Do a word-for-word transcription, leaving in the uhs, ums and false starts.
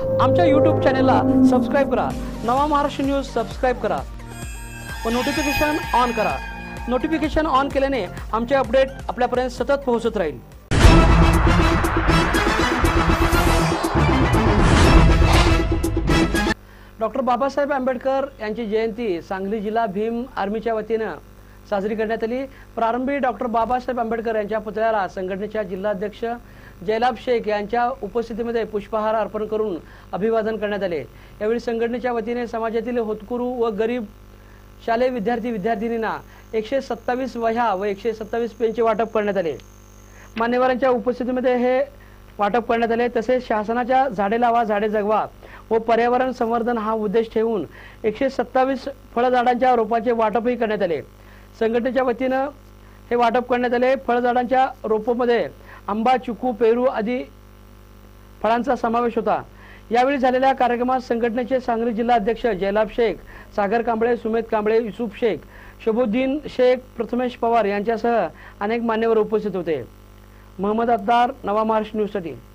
आमच्या यूट्यूब चॅनलला सबस्क्राईब करा। नवा महाराष्ट्र न्यूज सबस्क्राईब करा व नोटिफिकेशन ऑन करा। नोटिफिकेशन ऑन केल्याने आमचे अपडेट आपल्यापर्यंत सतत पोहोचत राहील। डॉक्टर बाबासाहेब आंबेडकर यांची जयंती सांगली जिल्हा भीम आर्मीच्या वतीने साजरी करण्यात आली। प्रारंभी डॉक्टर बाबासाहेब आंबेडकर यांच्या पुतळ्याला संघटनेच्या जिल्हाध्यक्ष जयलाभ शेख यांच्या उपस्थितीमध्ये पुष्पहार अर्पण करून अभिवादन करण्यात आले। यावेळी संघटनेच्या वतीने समाजातील होतकरू व गरीब शालेय विद्यार्थी विद्यार्थिनींना एकशे सत्तावीस वह्या व एकशे सत्तावीस पेनचे वाटप करण्यात आले। मान्यवरांच्या उपस्थितीमध्ये हे वाटप करण्यात आले। तसेच शासनाच्या झाडे लावा झाडे जगवा व पर्यावरण संवर्धन हा उद्देश ठेवून एकशे सत्तावीस फळझाडांच्या रोपांचे वाटपही करण्यात आले। संघटनेच्या वतीने हे वाटप करण्यात आले। फळझाडांच्या रोपांमध्ये आंबा, चिकू, पेरू आदी फळांचा समावेश होता। यावेळी झालेल्या कार्यक्रमात संघटनेचे सांगली जिल्हा अध्यक्ष जयलाभ शेख, सागर कांबळे, सुमेध कांबळे, युसुफ शेख, शबुद्दीन शेख, प्रथमेश पवार यांच्यासह अनेक मान्यवर उपस्थित होते। मोहम्मद अत्तार, नवा महाराष्ट्र न्यूज साठी।